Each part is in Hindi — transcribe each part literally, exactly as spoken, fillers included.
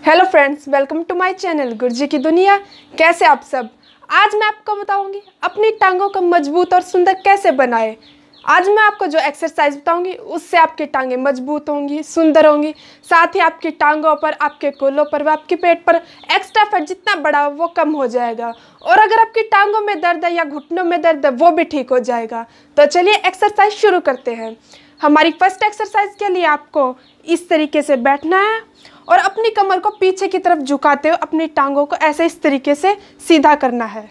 Hello friends, welcome to my channel Gurji की दुनिया। कैसे आप सब? आज मैं आपको बताऊंगी अपनी टांगों को मजबूत और सुंदर कैसे बनाए। आज मैं आपको जो एक्सरसाइज बताऊंगी उससे आपकी टांगें मजबूत होंगी, सुंदर होंगी। साथ ही आपकी टांगों पर, आपके कोलों पर व आपके पेट पर एक्स्ट्रा फैट जितना बड़ा हो वो कम हो जाएगा। और अगर आपकी टांगों में दर्द है या घुटनों में दर्द है वो भी ठीक हो जाएगा। तो चलिए एक्सरसाइज शुरू करते हैं। हमारी फर्स्ट एक्सरसाइज के लिए आपको इस तरीके से बैठना है और अपनी कमर को पीछे की तरफ झुकाते हुए अपनी टांगों को ऐसे इस तरीके से सीधा करना है।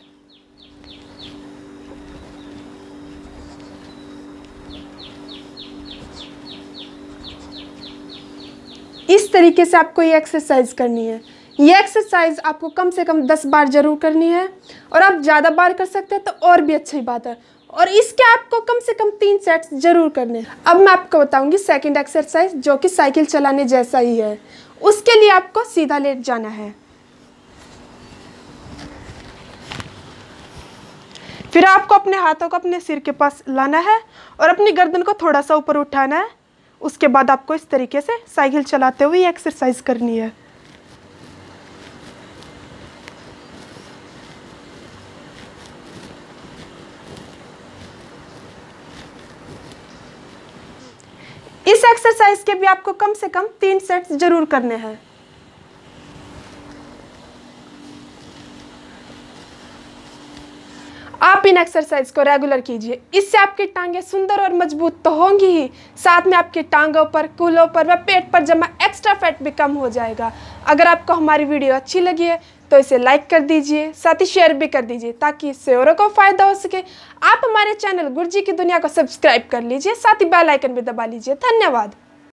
इस तरीके से आपको ये एक्सरसाइज करनी है। ये एक्सरसाइज आपको कम से कम दस बार जरूर करनी है और आप ज़्यादा बार कर सकते हैं तो और भी अच्छी बात है। और इसके आपको कम से कम तीन सेट्स जरूर करने हैं। अब मैं आपको बताऊंगी सेकंड एक्सरसाइज, जो कि साइकिल चलाने जैसा ही है। उसके लिए आपको सीधा लेट जाना है। फिर आपको अपने हाथों को अपने सिर के पास लाना है और अपनी गर्दन को थोड़ा सा ऊपर उठाना है। उसके बाद आपको इस तरीके से साइकिल चलाते हुए एक्सरसाइज करनी है। इस एक्सरसाइज के भी आपको कम से कम तीन सेट्स जरूर करने हैं। आप इन एक्सरसाइज को रेगुलर कीजिए। इससे आपकी टांगें सुंदर और मजबूत तो होंगी ही, साथ में आपकी टांगों पर, कूल्हों पर व पेट पर जमा एक्स्ट्रा फैट भी कम हो जाएगा। अगर आपको हमारी वीडियो अच्छी लगी है तो इसे लाइक कर दीजिए, साथ ही शेयर भी कर दीजिए ताकि इससे औरों को फायदा हो सके। आप हमारे चैनल गुरजी की दुनिया को सब्सक्राइब कर लीजिए, साथ ही बेल आइकन भी दबा लीजिए। धन्यवाद।